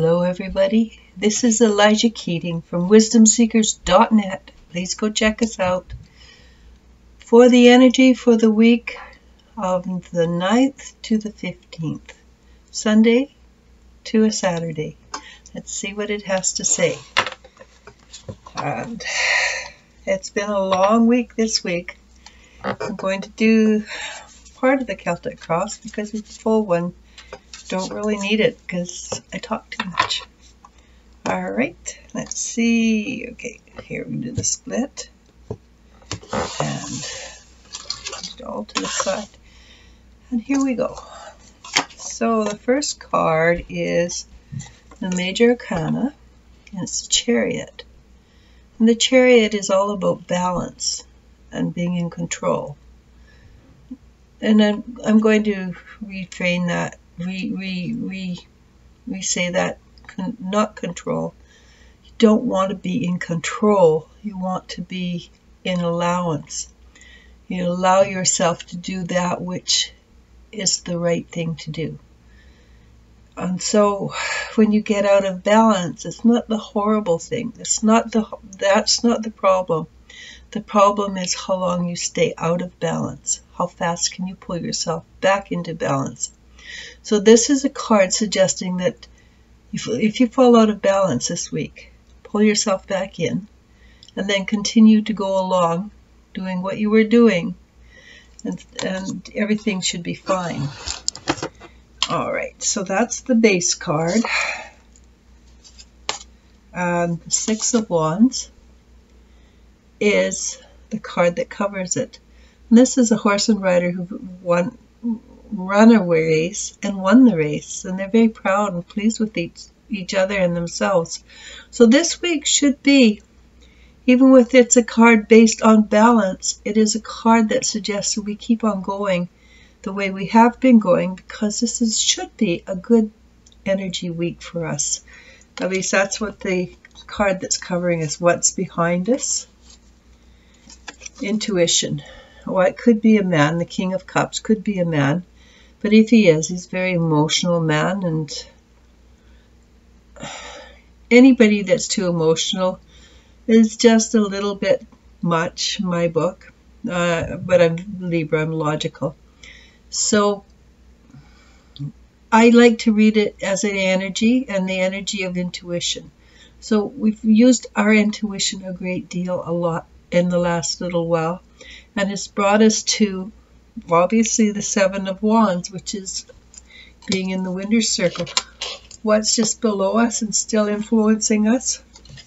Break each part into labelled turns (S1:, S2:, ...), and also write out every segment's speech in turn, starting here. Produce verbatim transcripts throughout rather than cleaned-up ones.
S1: Hello everybody, this is Elijah Keating from wisdom seekers dot net. Please go check us out. For the energy for the week of the ninth to the fifteenth, Sunday to a Saturday. Let's see what it has to say. And it's been a long week this week. I'm going to do part of the Celtic Cross because it's a full one. Don't really need it because I talk too much. Alright, let's see. Okay, here we do the split. And put it all to the side. And here we go. So the first card is the Major Arcana, and it's the Chariot. And the Chariot is all about balance and being in control. And I'm, I'm going to refrain that. We, we, we, we say that con not control. You don't want to be in control. You want to be in allowance. You allow yourself to do that which is the right thing to do. And so when you get out of balance, it's not the horrible thing. It's not the, that's not the problem. The problem is how long you stay out of balance. How fast can you pull yourself back into balance? So this is a card suggesting that if, if you fall out of balance this week, pull yourself back in and then continue to go along doing what you were doing, and, and everything should be fine. Alright, so that's the base card. And the Six of Wands is the card that covers it. And this is a horse and rider who won run a race and won the race, and they're very proud and pleased with each, each other and themselves. So this week should be, even with it's a card based on balance, it is a card that suggests that we keep on going the way we have been going, because this is should be a good energy week for us. At least that's what the card that's covering is, what's behind us. Intuition. Well, it could be a man. The King of Cups could be a man. But if he is, he's a very emotional man, and anybody that's too emotional is just a little bit much, in my book. Uh, but I'm Libra, I'm logical. So I like to read it as an energy and the energy of intuition. So we've used our intuition a great deal, a lot in the last little while, and it's brought us to obviously the Seven of Wands, which is being in the Winner's Circle. What's just below us and still influencing us?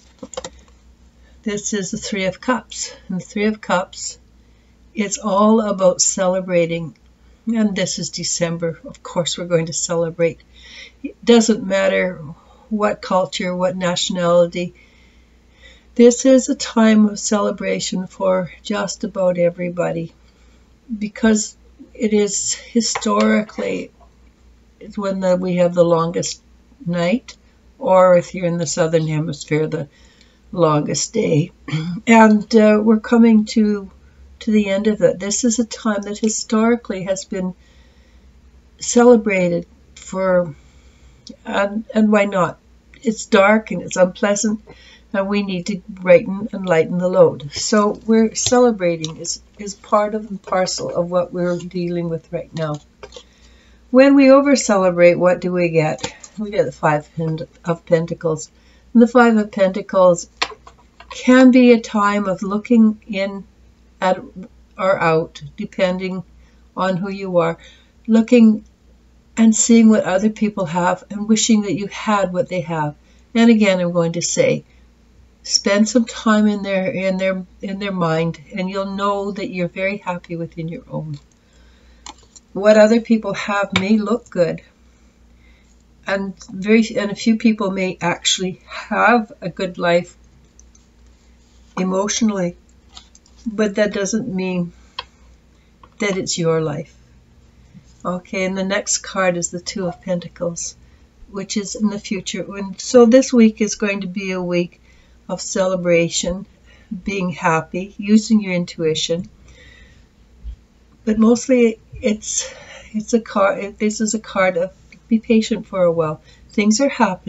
S1: This is the Three of Cups. And the Three of Cups, it's all about celebrating. And this is December. Of course we're going to celebrate. It doesn't matter what culture, what nationality. This is a time of celebration for just about everybody, because it is historically it's when the, we have the longest night, or if you're in the southern hemisphere, the longest day. And uh, we're coming to to the end of it. This is a time that historically has been celebrated for, and, and why not? It's dark and it's unpleasant, and we need to brighten and lighten the load. So we're celebrating is, is part of and parcel of what we're dealing with right now. When we over-celebrate, what do we get? We get the Five of Pentacles. And the Five of Pentacles can be a time of looking in at or out, depending on who you are, looking and seeing what other people have and wishing that you had what they have. And again, I'm going to say, spend some time in their in their in their mind, and you'll know that you're very happy within your own. What other people have may look good, and very and a few people may actually have a good life emotionally, but that doesn't mean that it's your life. Okay, and the next card is the Two of Pentacles, which is in the future. And so this week is going to be a week of celebration, being happy, using your intuition. But mostly it's it's a card, this is a card of be patient for a while. Things are happening.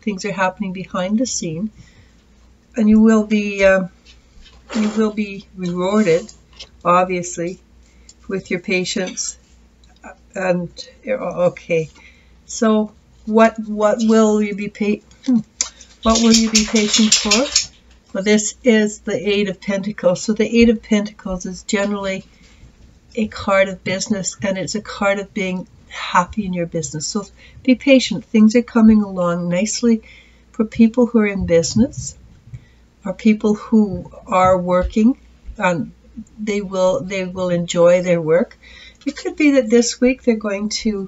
S1: things are happening behind the scene, and you will be uh, you will be rewarded, obviously, with your patience. And okay, so what what will you be paid? What will you be patient for? Well, this is the Eight of Pentacles. So the Eight of Pentacles is generally a card of business, and it's a card of being happy in your business. So be patient. Things are coming along nicely for people who are in business, or people who are working. Um, they will they will enjoy their work. It could be that this week they're going to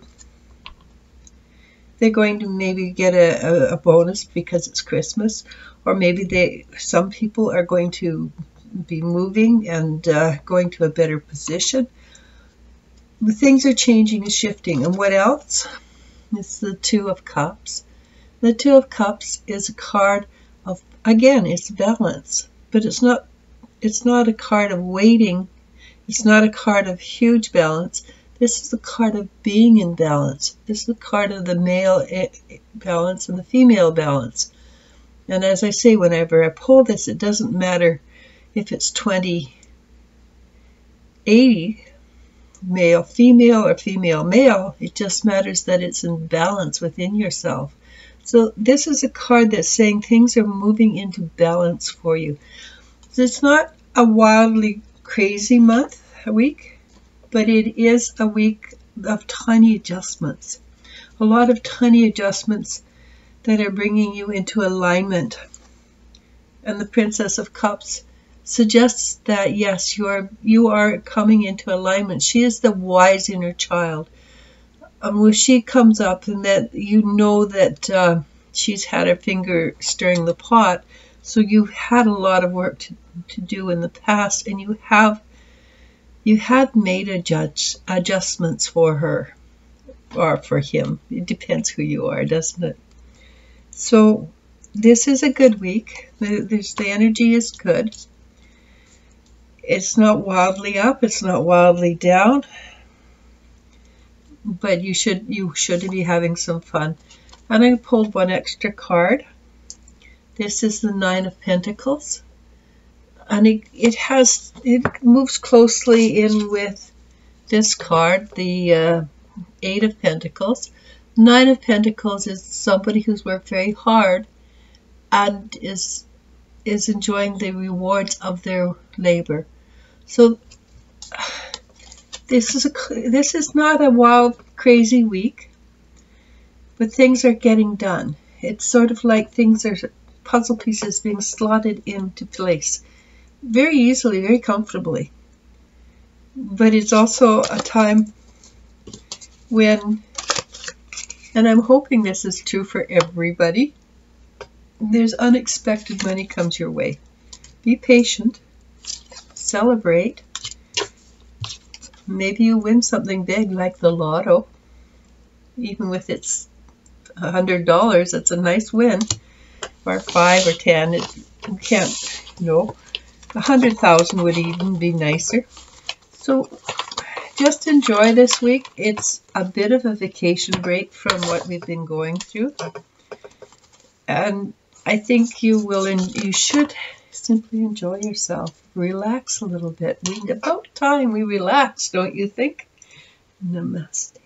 S1: they're going to maybe get a, a, a bonus because it's Christmas, or maybe they some people are going to be moving and uh, going to a better position. But things are changing and shifting. And what else? It's the Two of Cups. The Two of Cups is a card of, again, it's balance, but it's not it's not a card of waiting. It's not a card of huge balance. This is the card of being in balance. This is the card of the male balance and the female balance. And as I say, whenever I pull this, it doesn't matter if it's twenty eighty, male, female, or female, male. It just matters that it's in balance within yourself. So this is a card that's saying things are moving into balance for you. So it's not a wildly crazy month, a week, but it is a week of tiny adjustments. A lot of tiny adjustments that are bringing you into alignment. And the Princess of Cups suggests that, yes, you are, you are coming into alignment. She is the wise inner child. Um, when she comes up, and that you know that uh, she's had her finger stirring the pot, so you've had a lot of work to, to do in the past, and you have you had made a judge, adjustments for her, or for him. It depends who you are, doesn't it? So this is a good week. There's, the energy is good. It's not wildly up, it's not wildly down, but you should you should be having some fun. And I pulled one extra card. This is the Nine of Pentacles, and it, it has it moves closely in with this card, the uh, Eight of Pentacles. Nine of Pentacles is somebody who's worked very hard and is is enjoying the rewards of their labor. So this is a this is not a wild, crazy week, but things are getting done. It's sort of like things are puzzle pieces being slotted into place very easily, very comfortably. But it's also a time when, and I'm hoping this is true for everybody, there's unexpected money comes your way. Be patient. Celebrate. Maybe you win something big like the lotto. Even with its one hundred dollars, that's a nice win. Or five or ten. It, you can't, no. one hundred thousand would even be nicer. So just enjoy this week. It's a bit of a vacation break from what we've been going through. And I think you will, and you should simply enjoy yourself. Relax a little bit. We, about time we relax, don't you think? Namaste.